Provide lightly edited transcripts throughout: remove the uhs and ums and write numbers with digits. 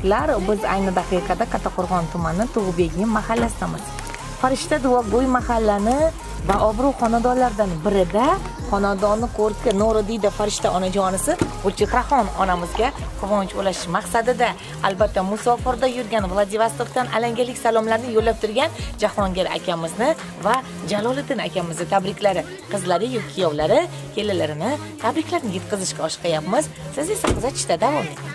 tabriklar. Biz ayni daqiqada Kattaqo'rg'on tumani Tug'begim mahallasidamiz. Farishta Duvogo'y mahallani va obro' xonadonlardan birida xonadonni ko'rki Nuridiyda farishta onajonisi Gulchehraxon onamizga quvonch ulashish maqsadida albatta musofirda yurgan Vladivostokdan alangalik salomlarni yo'llab turgan Jahongir akamizni va Jaloliddin akamizni tabriklari, qizlari yoki kuyovlari kelinlarini tabriklarni yetkazishga oshiqyapmiz. Siz esa kuzatishda davom eting.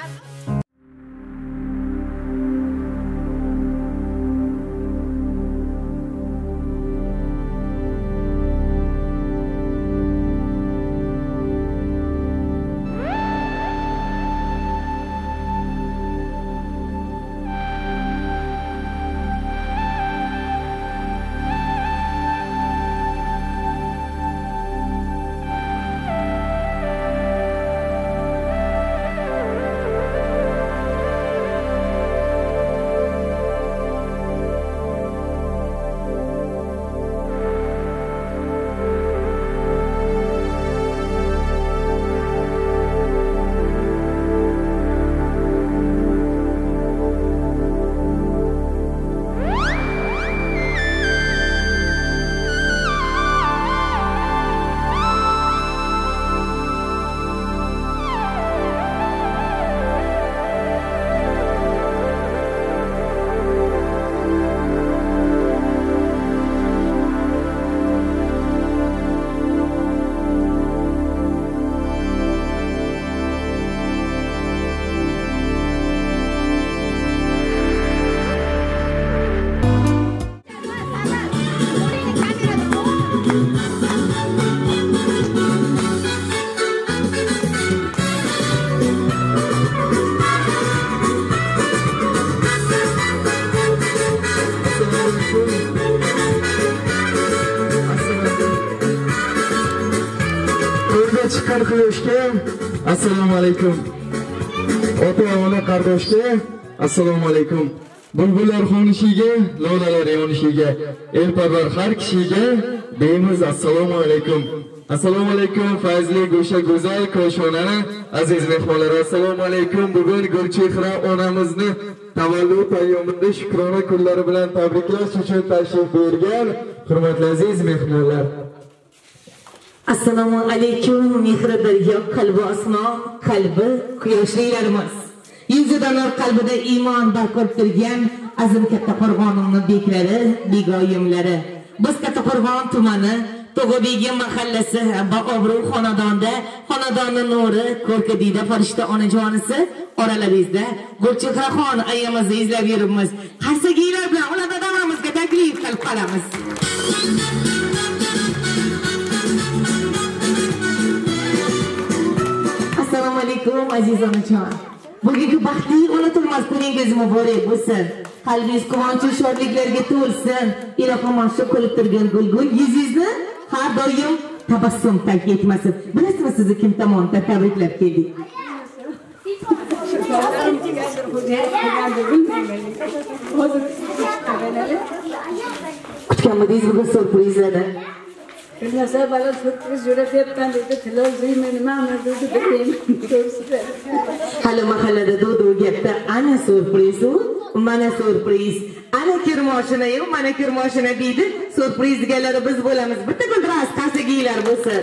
Chiqqan quyoshga assalomu alaykum. Ota-ona qardoshga assalomu alaykum. Bulbullar xonishiga, lolalar yonishiga, elparvar har kishiga deymiz assalomu alaykum. Assalomu alaykum fayzli go'sha go'zal koshonani aziz mehmonlar, assalomu alaykum. Bugun Gulchehra onamizni tavallud ayyomida shukrona kunlari bilan tabriklash uchun tashrif buyurgan hurmatli aziz mehmonlar. Assalomu alaykum mehri daryo qalbi osmon qalbi quyoshlilarimiz. Yuzidan qalbida iymon barqaror turgan azim Kattaqo'rg'onning beklari, begoyimlari. Biz Kattaqo'rg'on tumani Tug'begim mahallasi va obro' xonadonda xonadonning nuri ko'rkadida farishta onajonisi oralaringizda Gulchehraxon ayamizni izlab yuribmiz. Qarsagiylar bilan ularda davomimizga taklif qilib qolamiz. Assalomu alaykum aziz onajon. Bugungi baxtli unutilmas kuningiz muborak bo'lsin. Qalbingiz quvonch va shodliklarga to'lsin. Ilohim shu kulib turgan gulgul yuzingizni har doim tabassum tark etmasin. Bilasizmi sizni kim tomonidan tabriklab keldik? Kutganmidingiz bugun surprizlarni? Bilmasa bana sürpriz yürütüyorken dedi, televizyonu Mahmud'u benim görsünler. Hali mahallada do'du gapda ana surpriz u, mana surpriz. Ana kirmoshina-yu, mana kirmoshina deydi. Surpriz deganlari biz bo'lamiz. Bitta guldiraz qasigiylar bo'lsin.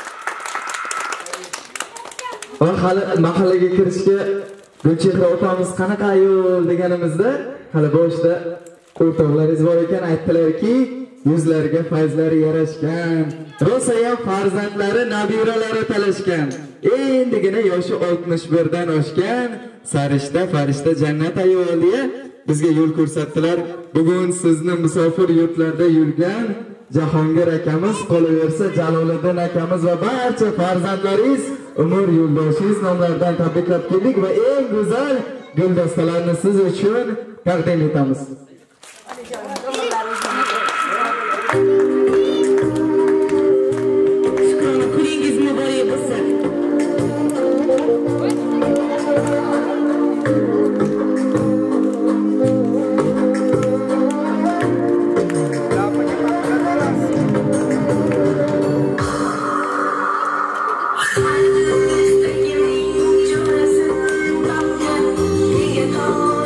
Hali mahallaga kirishga Gulchehra otamiz qanaqa ayol deganimizda, hali boshda o'rtoqlaringiz bor ekan, aytdilarki, yuzlariga fayzlari yarashgan, rosa ham farzandlari, nabiralari talashgan. Endigina yoshi 61 dan oshgan sarishta, farishta, jannat ayoliga bizga yo'l ko'rsatdilar. Bugun sizni musofir yurtlarda yurgan Jahongir akamiz, qolaversa Jaloliddin akamiz va barcha farzandlaringiz, umr yo'ldoshingiz nomlaridan tabriklab keldik va eng go'zal guldastalarni siz uchun taqdim etamiz. Oh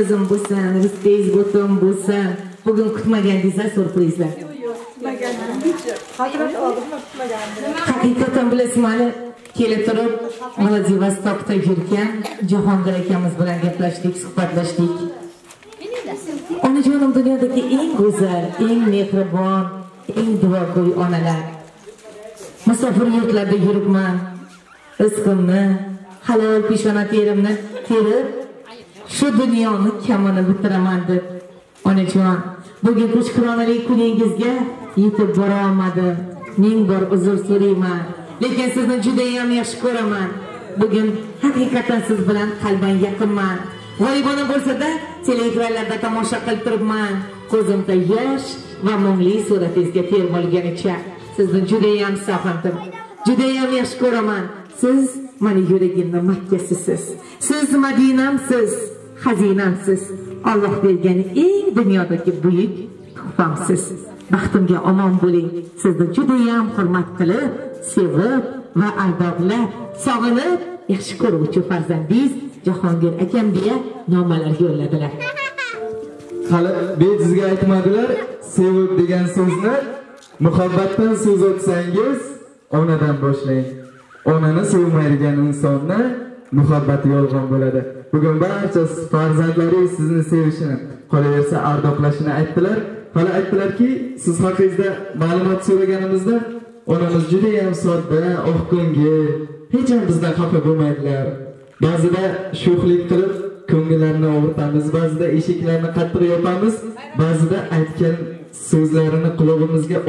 qizim bo'lsin, rizqingiz bo'tin bo'lsin. Bugun kutmagandingizlar surprizlar. Haqiqatan bilasizmi, kelib turib Vladivostokda yurgan Jahongir akamiz bilan gaplashdik, suhbatlashdik. Onajonim dunyodagi eng go'zal, eng mehribon, eng duogo'y onalar. Musofir yurtlarda yuribman. Rizqimni, halol peshona terimni terib, shu dunyoni kamini bitiraman deb. Onajon, bugun xushko'ralik kuningizga yetib bora olmadim. Ming bor uzr so'rayman. Lekin sizni juda ham yaxshi ko'raman. Bugun haqiqatan siz bilan qalban yaqinman. G'oyibona bo'lsa-da, teleekranlarda tomosha qilib turibman. Ko'zimda yosh va mungli suratingizga termolganicha sizni juda ham sog'indim. Juda ham yaxshi ko'raman. Siz meni yuragimning Makkasisiz. Siz Madinamsiz, xazinamsiz. Alloh bergan eng dunyodagi buyuk tuhfamsiz. Baxtimga omon bo'ling. Sizni juda ham hurmat qilib, sevib va aldoqlab, sog'inib, yaxshi ko'ruvchi farzandingiz Jahongir akam deya nomalar yo'lladilar. Hali bejizga aytmadilar, sevib degan so'zni muhabbatdan so'z o'tsangiz, onadan boshlang. Onani sevmaydigan insonni muhabbati yolg'on bo'ladi. Bugun barcha farzandlaringiz sizni sevishini, qolaversa ardoqlashini aytdilar. Hali aytdilarki, siz haqingizda ma'lumot so'raganimizda onamiz juda ham sodda, oqko'ngil, hech ham bizdan xafa bo'lmaydilar. Ba'zida sho'xlik qilib ko'ngillarni og'ritamiz, ba'zida eshiklarni qattiq yopamiz, ba'zida aytgan so'zlarini qulog'imizga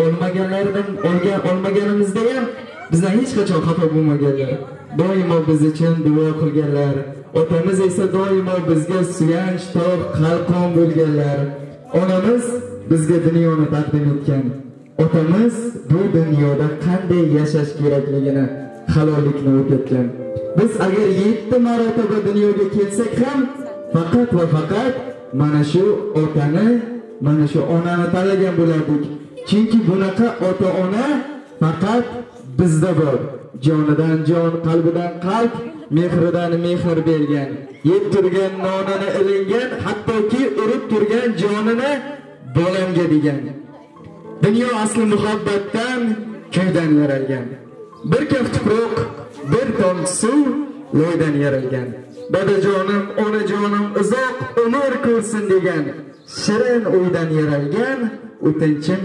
olmaganimizda ham bizdan hech qachon xafa bo'lmaganlar. Doimo biz uchun duo qilganlar. Otamiz esa doimo bizga suyanch, tog', qalqon bo'lganlar. Onamiz bizga dunyoni taqdim etgan. Otamiz bu dunyoda qanday yashash kerakligini, halollikni o'rgatgan. Biz agar 7 marotaba dunyoga kelsak ham faqat va faqat mana shu otani, mana shu onani tanlagan bo'lardik. Chunki bunaqa ota-ona faqat bizda bor. Jonidan jon, qalbidan qalb, mehridan mehr bergan. Yeb turgan nonini ilingan, hattoki urib turgan jonini bolamga degan. Dunyo asli muhabbatdan, kuydan yaralgan. Bir kaf tuproq, bir tomchi suv loydan yaralgan. Dadajonim, onajonim uzoq umr ko'rsin degan. Shirin o'ydan yaralgan. O'tinchim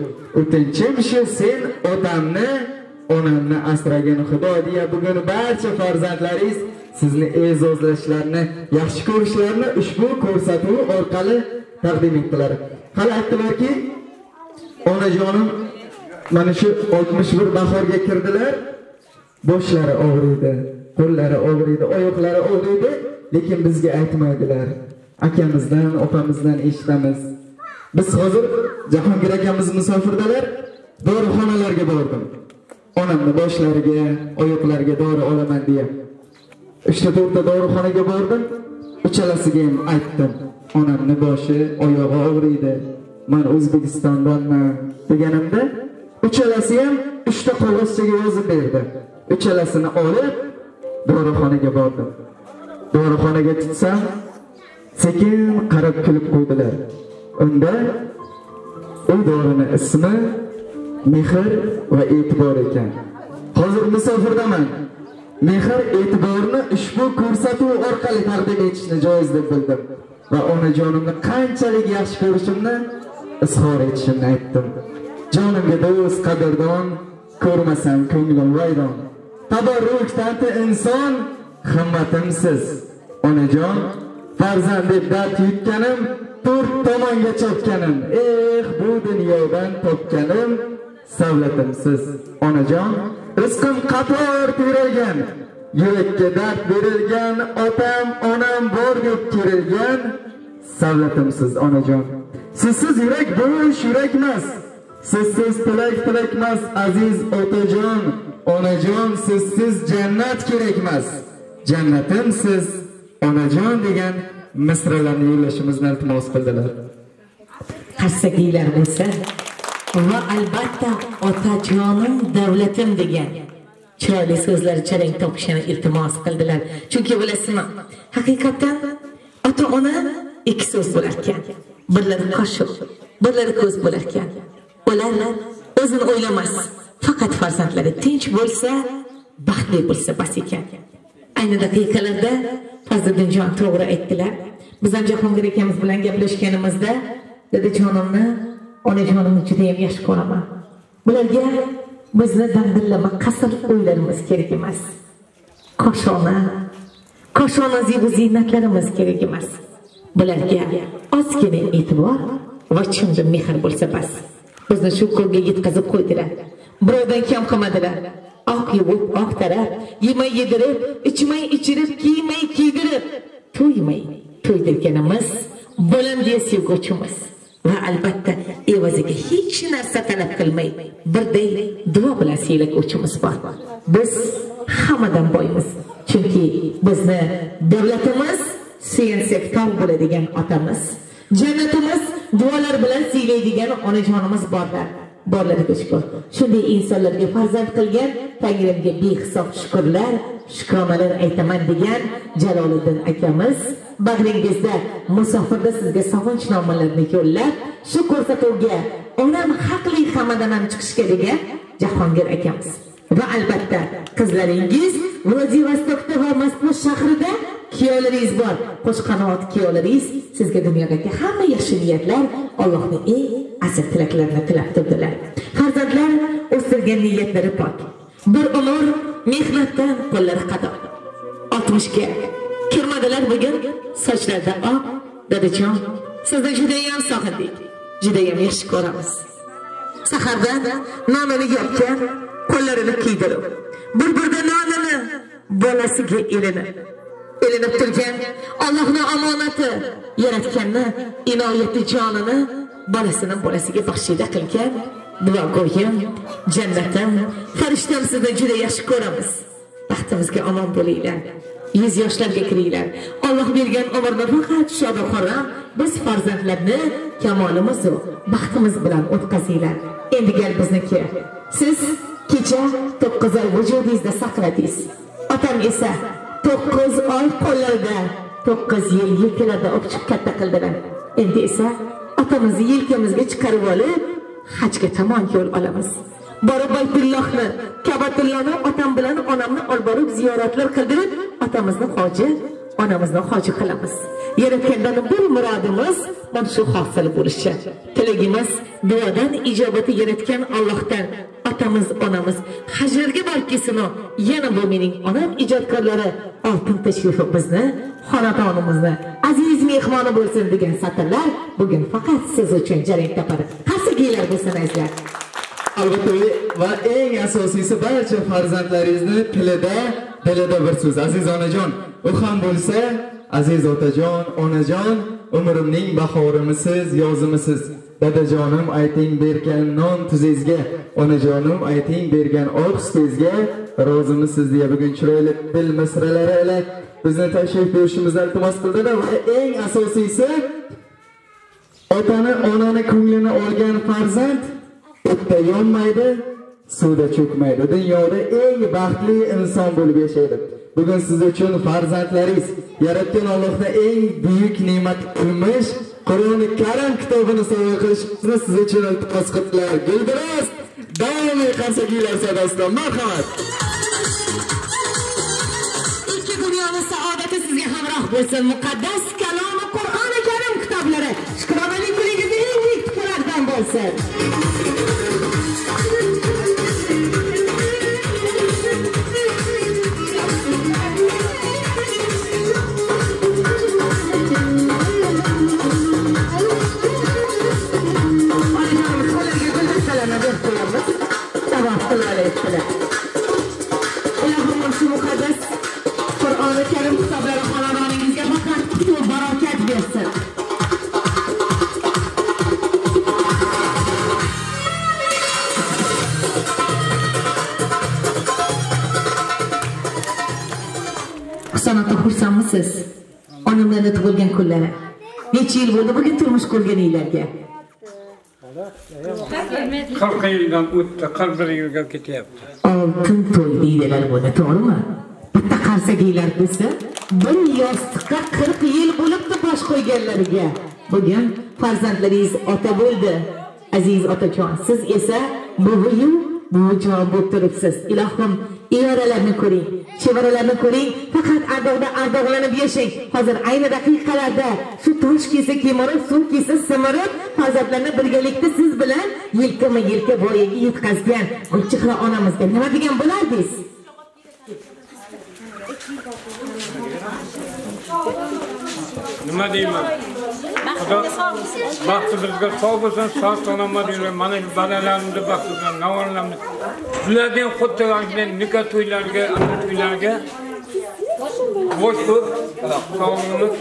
shu, sen otamni, onamni asragan Xudo deya bugun barcha farzandlaringiz sizni e'zozlashlarini, yaxshi ko'rishlarini ushbu ko'rsatuv orqali taqdim etdilar. Hali aytdilarki, onajonim mana shu 61 bahorga kirdilar. Boshlari og'riydi, qo'llari og'riydi, oyoqlari og'riydi, lekin bizga aytmaydilar. Akamizdan, opamizdan eshitamiz. Biz hozir Jahongir akamiz musofirdalar, dorixonalarga bordim. Onamni boshlariga, oyoqlariga dori olaman deya. 3-4 ta dorixonaga bordim. Uchalasiga ham aytdim. Onamni boshi, oyog'i og'riydi. Men O'zbekistondanman deganimda, uchalasi ham 3 ta qog'ozchaga yozib berdi. Uchalasini olib dorixonaga bordim. Dorixonaga tutsam, sekin qarab kulib qo'ydilar. Unda u dorining ismi mehr va e'tibor ekan. Hozir musofirdaman. Mehr, e'tiborni ushbu ko'rsatuv orqali taqdim etishni joiz deb bildim va onajonimni qanchalik yaxshi ko'rishimni izhor etishimni aytdim. Jonimga do'st, qadrdon, ko'rmasam ko'nglim vayron. Tabarruk tanti inson, himmatimsiz. Onajon, farzand deb dard yutganim, 4 tomonga chopganim. Bu dunyodan topganim savlatimsiz. Onajon, rizqim qator terilgan, yurakka dard berilgan, otam, onam bor deb kerilgan, savlatimsiz onajon. Sizsiz yurak bo'sh yurakmas, sizsiz tilakmas aziz otajon. Onajon, sizsiz jannat kerakmas, jannatimsiz onajon degan misralarni yo'llashimizni iltimos qildilar. Qassakiylar bo'lsa va albatta otajonim, davlatim degan chiroyli so'zlar charang topishini iltimos qildilar. Chunki bilasizmi, haqiqatan ota-ona ikki so'z bo'lar ekan. Birlari qoshiq, birlari ko'z bo'lar ekan. Ular o'zini o'ylamas, faqat farzandlari tinch bo'lsa, baxtli bo'lsa bas ekan. Ayni daqiqalarda Fazliddinjon to'g'ri aytdilar. Biz ham Jahongir akamiz bilan gaplashganimizda, dadajonimni, onajonimni juda ham yaxshi ko'raman. Bularga bizni dandillama qasr o'ylarimiz kerak emas. Koshona ziynatlarimiz kerak emas. Bularga ozgina e'tibor va chindan mehr bo'lsa bas. Bizni shu ko'lga yetkazib qo'ydilar. Birovdan kam qilmadilar. Oq yuvib, oq tarab, yemay yedirib, ichmay ichirib, kiymay kiydirib, to'ymay to'ydirganimiz, bo'lamdiya sevguvchimiz. Va albatta evaziga hech narsa talab qilmay, birday duo bilan siylaguvchimiz bor. Biz hammadan boymiz. Chunki bizni davlatimiz suyansak tog' bo'ladigan otamiz, jannatimiz duolar bilan siylaydigan onajonimiz borlar. Borlariga shukr. Shunday insonlarga farzand qilgan Tangrimga behisob shukrlar, shukronalar aytaman degan Jaloliddin akamiz bag'ringizda musofirda sizga sog'inchnomalarni yo'llab, shu ko'rsatuvga onam haqli hammadan ham chiqishga degan Jahongir akamiz. Va albatta qizlaringiz Vladivostokda va Moskva shahrida kuyovlaringiz bor. Qo'shqanot kuyovlaringiz sizga dunyodagi hamma yaxshi niyatlar, Allohning eng aziz tilaklarini tilab turdilar. Farzandlar o'stirgan niyatlari pok. Bir umr mehnatdan qo'llari qadoq. 60 ga kirmadilar bugun sochlarda oq. Dadajon, sizni juda ham sog'indik. Juda ham yaxshi ko'ramiz. Sahardan nonini yopgan, qo'llarini kiydirib, bir-birda nonini bolasiga elinib turgan Allohning omonati, yaratganni inoyati jonini bolasiga baxshida qilgan duogo'yim, jannatim, farishtam sizni juda yaxshi ko'ramiz. Baxtimizga omon bo'linglar. 100 yoshlarga kiringlar. Alloh bergan umrni faqat shod-xuram biz farzandlarni kamolimiz va baxtimiz bilan o'tkazinglar. Endi gal bizniki. Siz kecha 9 oy vujudingizda saqladingiz. Otam esa 9 oy qo'llarida, 9 yil yelkalarda o'pchib katta qildilar. Endi esa otamizni yelkamizga chiqarib olib, hajga tomon yo'l olamiz. Borib Baytullohni, Ka'batullohni otam bilan onamni olib borib ziyoratlar qildirib, otamizni hoji, onamizni hoji qilamiz. Yaratgandan bir murodimiz mana shu hosil bo'lishi. Tilagimiz duodan ijobati yaratgan Allohdan otamiz, onamiz hajlarga barkasini yana bu mening onam ijodkorlari oltin tashrifi bizni, xonadonimizni aziz mehmoni bo'lsin degan satrlar bugun faqat siz uchun jarang topadi. Qarsakiylar bo'lsin azizlar. Albatta va eng asosiysi barcha farzandlaringizni tilida bir so'z. Aziz onajon, u ham bo'lsa, aziz otajon, onajon, umrimning bahorimisiz, yozimisiz. Dadajonim ayting bergan non tuzingizga, onajonim ayting bergan oq sutizga rozimisiz deya bugun chiroyli dil misralari bilan bizni tashrif buyurishimizni iltimos qildilar va eng asosiysi otani, onani ko'nglini olgan farzand o'tda yonmaydi, suvda cho'kmaydi. Dunyoda eng baxtli inson bo'lib yashaydi. Bugun siz uchun farzandlaringiz yaratgan Allohning eng buyuk ne'mat qilmish Qur'oni Karim kitobini sovg'a qilishni siz uchun iltimos qildilar. Guldiroz doimiy qarsakiylar sadosida marhamat. Ikki dunyoning saodati sizga hamroh bo'lsin. Muqaddas kalomi Qur'oni Karim kitoblari shukronalik kuningizda eng buyuk tukurlardan bo'lsin. Qur'oni Karim kitoblari xonadoningizga faqat qutuv barokat bersin. Sanatda xursandmisiz? Onamlarning tug'ilgan kunlari. Necha yil bo'ldi bugun turmush qurganinglarga? 40 yildan o'tdi, 41 yilga ketyapti. Oltin to'y deydilar buni, to'g'rimi? Bitta qarsakiylar desa, bir yostiqqa 40 yil bo'libdi bosh qo'yganlariga. Bugun farzandlaringiz ota bo'ldi. Aziz otajon, siz esa buviyu buvijon bo'lib turibsiz. Ilohim, evaralarni ko'ring, chevaralarni ko'ring, faqat ardog'lanib yashang. Hozir ayni daqiqalarda shu tosh kesa kemirib, suv kesa simirib, farzandlarni birgalikda siz bilan yelkama-yelka voyaga yetkazgan Gulchehra onamizga nima degan bo'lardingiz? Nima deyman? Baxti bizga sog' bo'lsin, sog' salomat yurib, mana shu bolalarimni baxti bilan navolarni. Ulardan xuddi mana nikah to'ylariga, ana to'ylarga bosh ko'p, sog'lig'imiz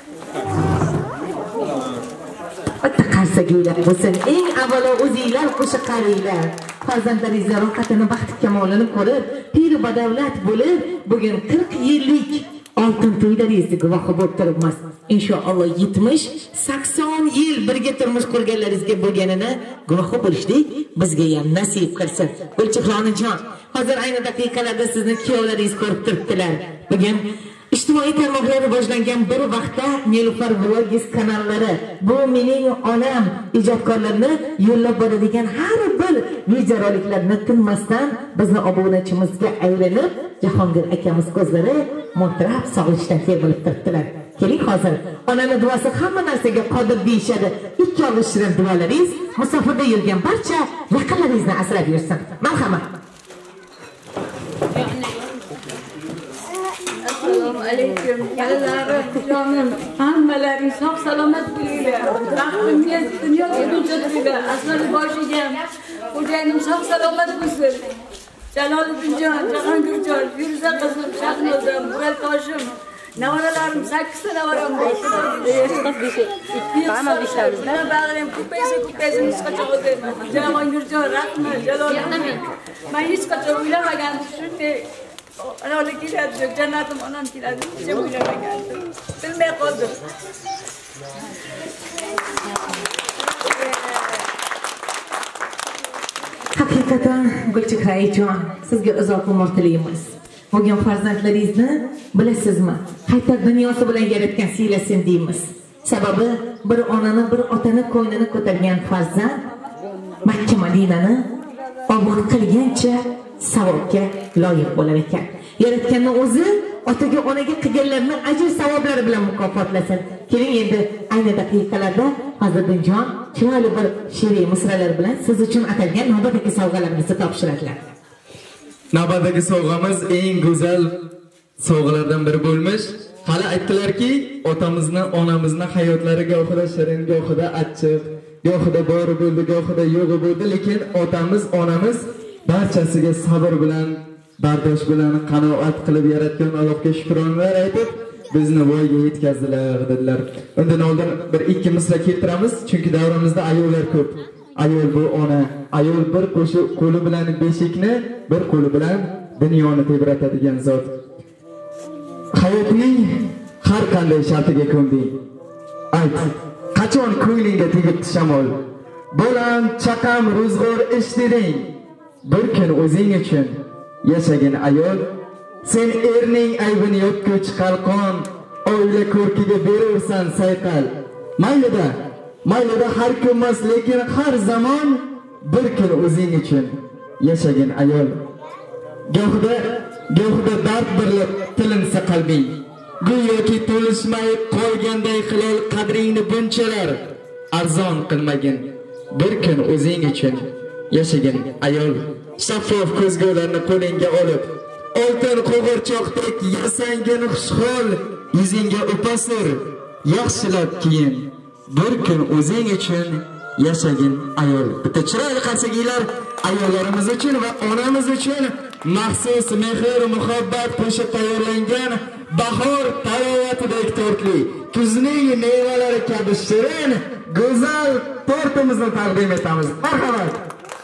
Bitta qarsagiylar bo'lsin. Eng avvalo o'zingizlar qo'shiq qaranglar. Farzandlaringiz rohatini, baxt kamolini ko'rib, pir badavlat bo'lib, bugun 40 yillik oltin to'ylaringizni guvohi bo'lib turibmiz. Inshaalloh 70-80 yil birga turmush qurganlaringizga bo'lganini guvohi bo'lishdik bizga ham nasib qilsin. Gulchehra onajon, hozir ayni daqiqalarda sizni kuyovlaringiz ko'rib turibdilar. Bugun ijtimoiy tarmoqlar rivojlangan bir vaqtda Nilufar Vlogs kanallari bu mening onam ijodkorlarini yo'llab boradigan har bir videoroliklarni tinmasdan bizni obunachimizga aylanib, Jahongir akamiz ko'zlari mo'ntirab sog'inchdan termilib turibdilar. Keling hozir onani duosi hamma narsaga qodir deyishadi. Ikki og'iz shirin duolaringiz musofirda yurgan barcha yaqinlaringizni asrab yursin. Marhamat. Assalomu alaykum. Yalarim, jonim, hammalaring sog' salomat bo'linglar. Baxtingiz dunyoga ko'chatinglar. Asli boshiga xo'jayinim sog' salomat bo'lsin. Jaloliddinjon, Jahongirjon, Firuza qizim, Shahnozam, Murat Toshim, navaralarim 8 ta navaram bor. Hamma ishlarimizni bag'rim ko'paysa hech qachon o'tmayman. Jahongirjon, rahmat, Jaloliddin. Men hech qachon o'ylamagandim shunday Anavli keladi, jannatim onam keladi, hech o'ylamagandim. Bilmay qoldim. Haqiqatan Gulchehrajon, sizga uzoq umr tilaymiz. Bugun farzandlaringizni bilasizmi? Qayta dunyosi bilan yaratgan siylasin deymiz. Sababi bir onani, bir otani ko'nglini ko'targan farzand Makka Madinani obod qilgancha savobga loyiq bo'lar ekan. Yaratganning o'zi otaga, onaga qilganlarni ajr savoblari bilan mukofotlasin. Keling endi ayni daqiqalarda Fazliddinjon chiroyli bir she'riy misralar bilan siz uchun atalgan navbatdagi sovg'alarimizni topshiradilar. Navbatdagi sovg'amiz eng go'zal sovg'alardan biri bo'lmish. Hali aytdilarki, otamizni, onamizni hayotlari gohida shirin, gohida achchiq, gohida bori bo'ldi, gohida yo'g'i bo'ldi, lekin otamiz, onamiz barchasiga sabr bilan, bardosh bilan qanoat qilib yaratgan Allohga shukronalar aytib, bizni voyaga yetkazdilar dedilar. Undan oldin bir ikki misra keltiramiz, chunki davrimizda ayollar ko'p. Ayol bu ona, ayol bir qo'li bilan beshikni, bir qo'li bilan dunyoni tebratadigan zot. Hayotning har qanday shartiga ko'nding. Ayt, qachon ko'nglingga tegibdi shamol? Bolam, chaqam, ro'zg'or ish deding. Bir kun o'zing uchun yashagin ayol, sen erning aybini yopko'ch qalqon, oila ko'rkiga berursan sayqal. Maylida har kunmas, lekin har zamon bir kun o'zing uchun yashagin ayol. Gohida dard birlab tilinsa qalbing, go'yoki to'lishmay qolganday hilol qadringni bunchalar arzon qilmagin. Bir kun o'zing uchun yashagin ayol. Shaffof ko'zgularni qo'lingga olib, oltin qo'g'irchoqdek yasangin xushhol, yuzingga upasir yaxshilab kiyin. Bir kun o'zing uchun yashagin ayol. Bitta chiroyli qarsakiylar ayollarimiz uchun va onamiz uchun maxsus mehr muhabbat qo'shib tayyorlangan bahor tarovatidek tortli, kuzning mevalari kabi shirin, go'zal tortimizni taqdim etamiz. Marhamat.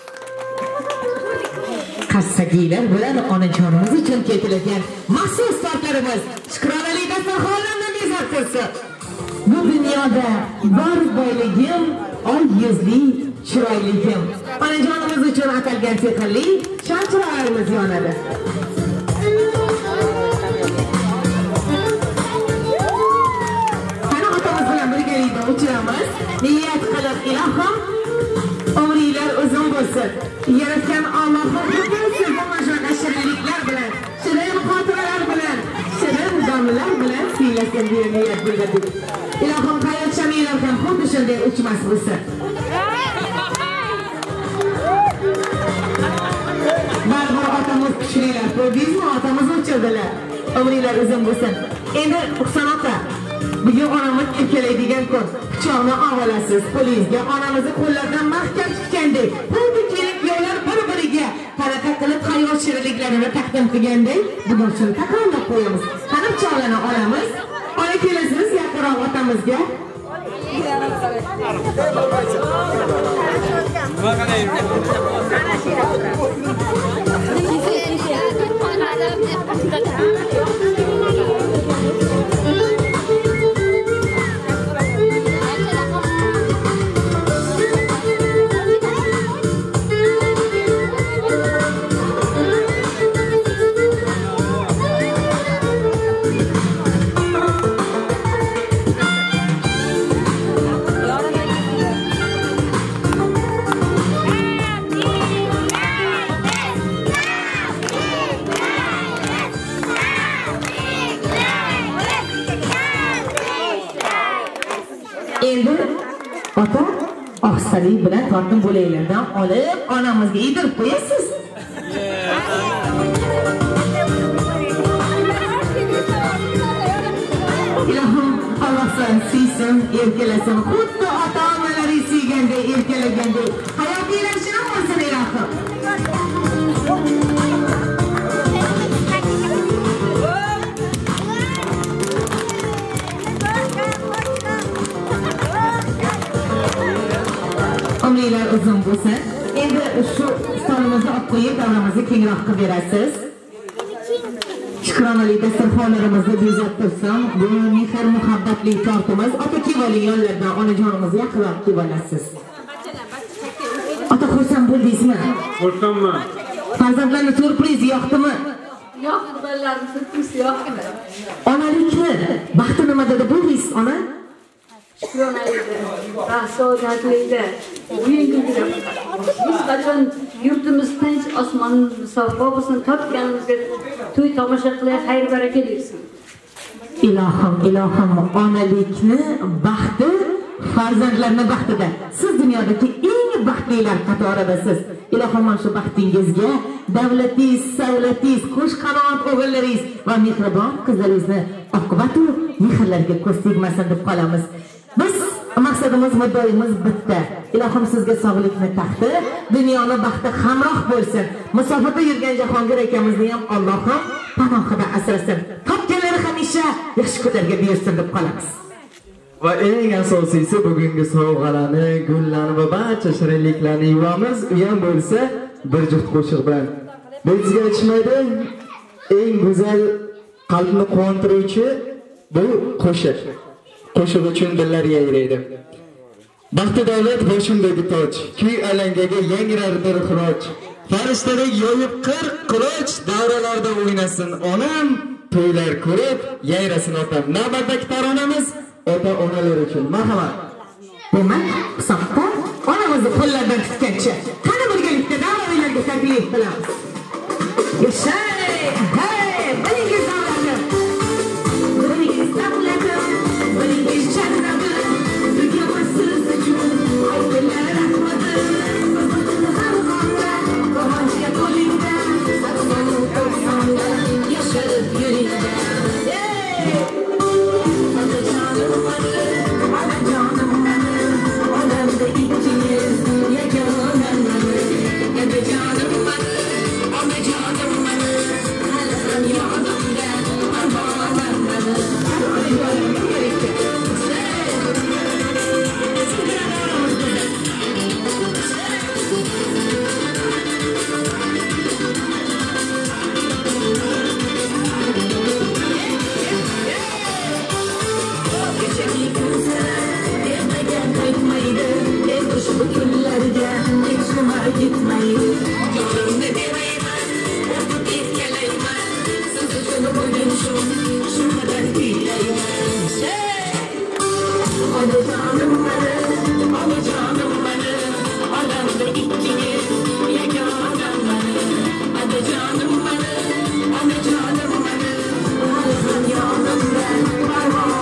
Qarsakiylar bilan onajonimiz uchun keltirilgan maxsus tortlarimiz shukronali dasturxonlarni bezattirsin. Bu dunyoda bor boyligim, oy yuzli chiroyligim. Onajonimiz uchun atalgan sehrli shamchiroylarimiz yonadi. ekan deya niyat bildirdik. Ilohim hayot shamilar ham xuddi shunday uchmas bo'lsin. Baribir otamiz kuchlilar, ko'rdingizmi? Otamiz uchirdilar. Umringlar uzun bo'lsin. Endi Husan ota, bugun onamiz erkalaydigan kun. Pichoqni olasiz qo'lingizga, onamizni qo'llaridan mahkam tutgandek. Xuddi kelib yo'llar bir-biriga qanaqa qilib hayot shirinliklarini taqdim qilgandek, bugun shuni takrorlab qo'yamiz. Qani pichoqlarni olamiz. Ola kelasiz yaqinroq otamizga. Endi ota oqsalik bilan tortin bo'laklardan olib onamizga yedirib qo'yasiz. Ilohim Alloh sizlarni siysin, erkalasin. Xuddi ota-onalaringiz siyganday, erkalaganday hayotinglarni olsin ilohim. Umringlar uzun bo'lsin. Endi shu stolimizni olib qo'yib, davramizni kengroq qilib berasiz. Shukronali dasturxonlarimizni bezab tursam, bu mehr muhabbatli tortimiz. Ota kevaling yonlardan onajonimizni yaqinroq kelib olasiz. Ota xursand bo'ldingizmi? Xursandman. Farzandlarning surprizi yoqdimi? Yo'qdi, bolalarning surprizi yo'qdi. Onalikni baxti nima dedi bo'ldingiz, ona? Shukronaliydi, saodatlikda, o'yin-kulgida. Biz qachon yurtimiz tinch, osmonimiz musaffo bo'lsin, topganimizga to'y tomosha qilib, xayr baraka bersin. Ilohim, ilohim, onalikni baxti farzandlarni baxtida. Siz dunyodagi eng baxtlilar qatoridasiz. Ilohim mana shu baxtingizga davlatingiz, savlatingiz, qo'sh qanot o'g'illaringiz va mehribon qizlaringizni oqibat va mehrlarga ko'z tegmasin deb qolamiz. Biz maqsadimiz, muddoimiz bitta. Ilohim sizga sog'likni taxti, dunyoni baxti hamroh bo'lsin. Musofirda yurgan Jahongir akamizni ham Allohim panohida asrasin. Topganlari hamisha yaxshi kunlarga buyursin deb qolamiz. Va eng asosiysi bugungi sovg'alarni, gullarni va barcha shirinliklarni yuvamiz. U ham bo'lsa bir juft qo'shiq bilan. Bizga aytishmaydi, eng go'zal qalbni quvontiruvchi bu qo'shiq. Qo'shiq uchun dillar yayraydi. Baxti davlat boshimdagi toj, kuy alangaga yangrardir xiroj. Farishtadek yoyib qir quloch, davralarda o'ynasin onam, to'ylar ko'rib yayrasin otam. Navbatdagi taronamiz ota-onalar uchun. Marhamat. Demak, hisobda onamizni qo'llaridan tutgancha qani birgalikda davralarga taklif qilamiz. Yashay! Hey! Biringiz davralar. Biringiz davralar. Biringiz jannalar. Birga siz uchun aytdilar rahmat. Quvonchga qo'lingda, saksonu to'sonda yasharib yuringda. Canım benim,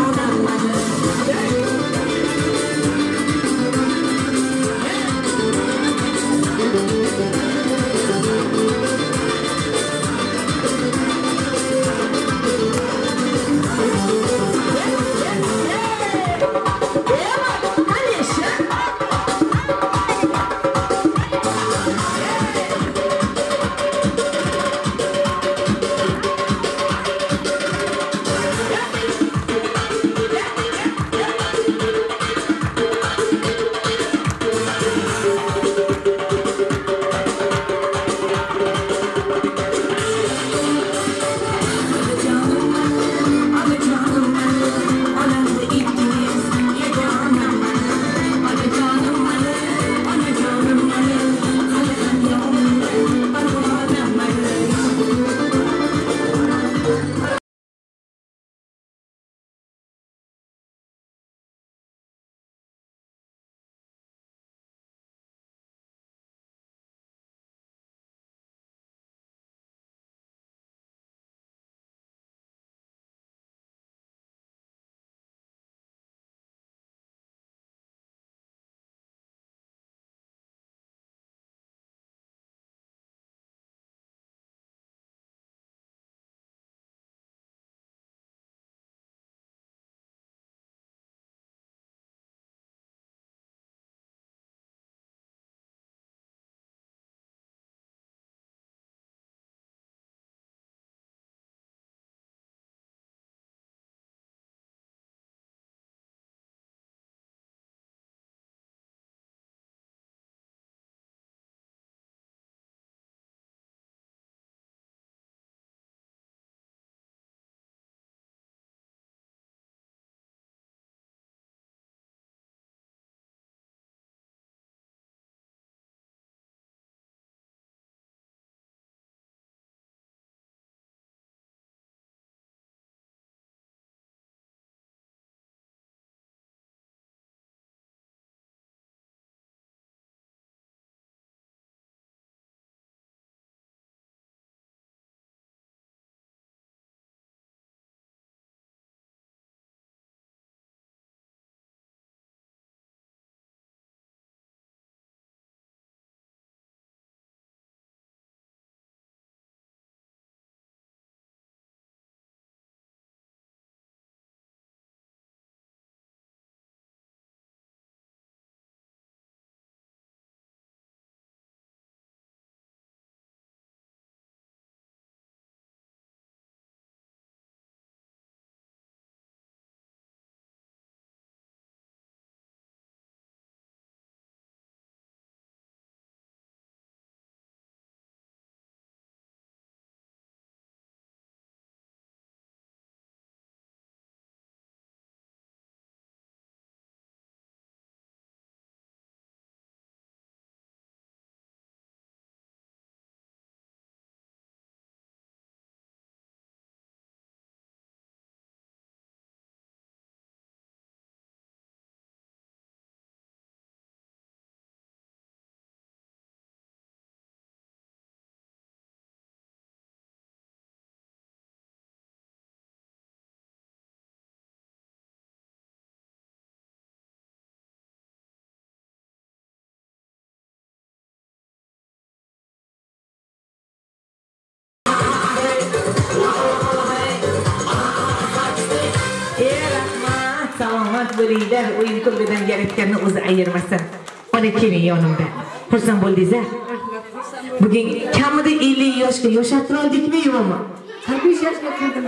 bo'linglar, o'yin kulgidan yaratganni o'zi ayirmasin. Ona keling yonimda. Xursand bo'ldingiz-a? Bugun kamida 50 yoshga yoshartira oldikmi yo'qmi? 45 yoshga kirdim.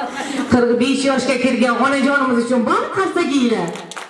45 yoshga kirgan onajonimiz uchun bor qarsaginglar.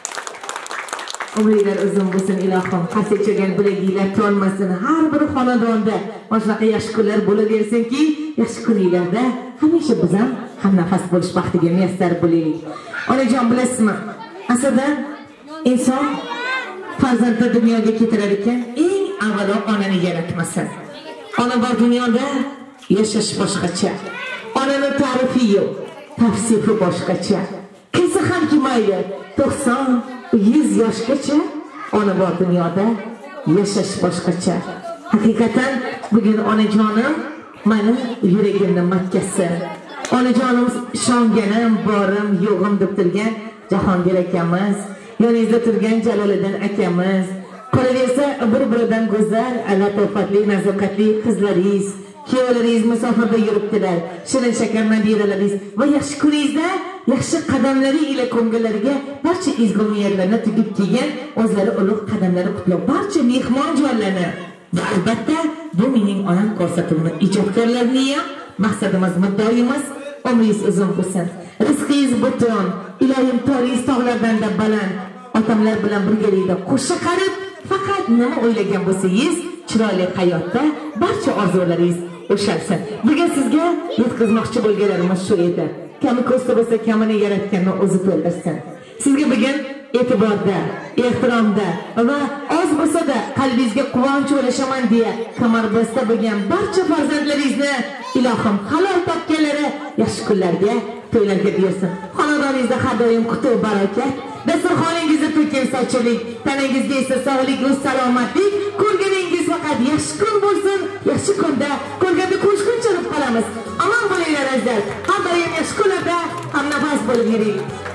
Umringlar uzun bo'lsin ilohim. Qarsakchagan bilaginglar to'lmasin. Har bir xonadonda shunaqa yaxshi kunlar bo'laversinki, yaxshi kuninglarda hamisha biz ham hamnafas bo'lish baxtiga muyassar bo'laylik. Onajon bilasizmi? Aslida inson farzandni dunyoga keltirar ekan, eng avvalo onani yaratmasin. Ona bor dunyoda yashash boshqacha. Onani ta'rifi yo'q, tavsifi boshqacha. Kimsa hamki mayli 90, 100 yoshgacha ona bor dunyoda yashash boshqacha. Haqiqatan bugun onajonim meni yuragimning makkasi. Onajonimiz ishonganim, borim, yo'g'im deb turgan Jahongir akamiz, yoningizda turgan Jaloliddin akamiz, qolaversa bir-biridan go'zal, latofatli, nazoqatli qizlaringiz, kuyovlaringiz musofirda yuribdilar. Shirin shakar nabiralaringiz va yaxshi kuningizda, yaxshi qadamlaring ila ko'ngillariga barcha ezgu niyatlarni tugib kelgan o'zlari ulug' qadamlari qutlab barcha mehmon jonlarni va albatta bu mening onam ko'rsatuvni ijodkorlarini ham maqsadimiz, muddaoyimiz umringiz uzun bo'lsin. Rizqingiz butun, ilohim toringiz tog'lardan-da baland. Otamlar bilan birgalikda qo'shiq qarib, faqat nima o'ylagan bo'lsangiz, chiroyli hayotda barcha orzularingiz ushalsin. Bugun sizga yetkazmoqchi bo'lganlarimiz shu edi. Kami ko'sta bo'lsa kamini yaratganni o'zi to'ldirsin. Sizga bugun e'tiborda, ehtiromda va oz bo'lsa-da qalbingizga quvonch ulashaman deya kamarbasta bo'lgan barcha farzandlaringizni ilohim halol topganlari yaxshi kunlarga, to'ylarga bersin. Xonadoningizda har doim qutuq barakat, dasturxoningizda to'kin sochilik, tanangizga esa sog'lik va salomatlik, ko'rganingiz faqat yaxshi kun bo'lsin. Yaxshi kunda ko'rganda qo'shquncha qolamiz. Omon bo'linglar azizlar. Har doim yaxshi kunlarda hamnafas bo'lib yuring.